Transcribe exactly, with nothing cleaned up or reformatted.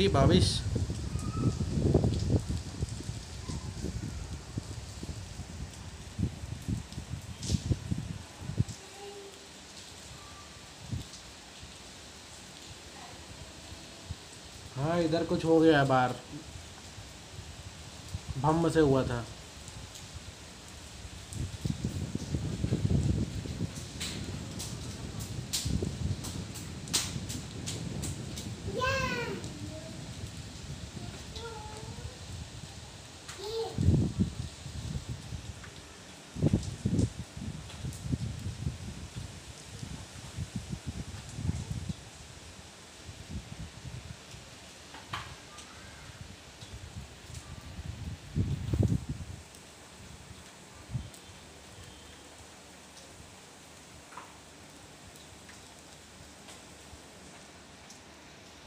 पूरी बारिश। हाँ इधर कुछ हो गया है बाहर, भम से हुआ था।